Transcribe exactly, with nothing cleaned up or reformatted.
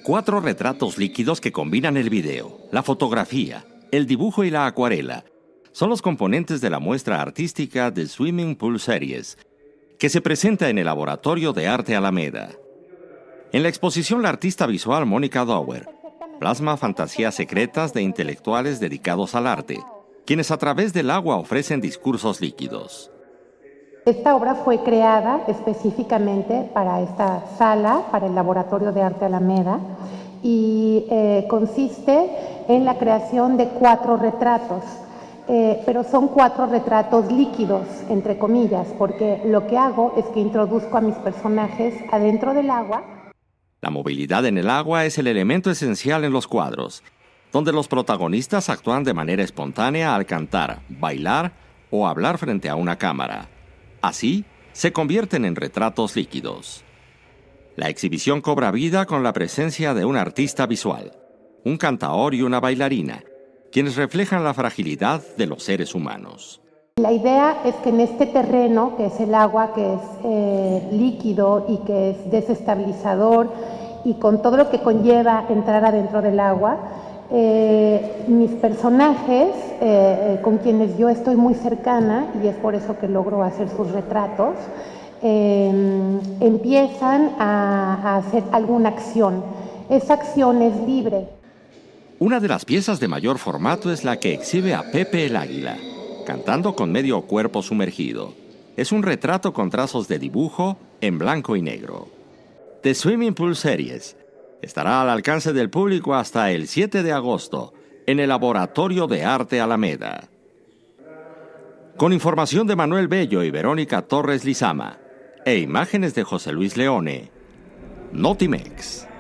Cuatro retratos líquidos que combinan el video, la fotografía, el dibujo y la acuarela. Son los componentes de la muestra artística The Swimming Pool Series, que se presenta en el Laboratorio de Arte Alameda. En la exposición, la artista visual Mónica Dower plasma fantasías secretas de intelectuales dedicados al arte, quienes a través del agua ofrecen discursos líquidos. Esta obra fue creada específicamente para esta sala, para el Laboratorio de Arte Alameda, y eh, consiste en la creación de cuatro retratos, eh, pero son cuatro retratos líquidos, entre comillas, porque lo que hago es que introduzco a mis personajes adentro del agua. La movilidad en el agua es el elemento esencial en los cuadros, donde los protagonistas actúan de manera espontánea al cantar, bailar o hablar frente a una cámara. Así, se convierten en retratos líquidos. La exhibición cobra vida con la presencia de un artista visual, un cantaor y una bailarina, quienes reflejan la fragilidad de los seres humanos. La idea es que en este terreno, que es el agua, que es eh, líquido y que es desestabilizador, y con todo lo que conlleva entrar adentro del agua, Eh, mis personajes, eh, con quienes yo estoy muy cercana, y es por eso que logro hacer sus retratos, eh, empiezan a, a hacer alguna acción. Esa acción es libre. Una de las piezas de mayor formato es la que exhibe a Pepe el Águila, cantando con medio cuerpo sumergido. Es un retrato con trazos de dibujo en blanco y negro. The Swimming Pool Series estará al alcance del público hasta el siete de agosto en el Laboratorio de Arte Alameda. Con información de Manuel Bello y Verónica Torres Lizama e imágenes de José Luis Leone, Notimex.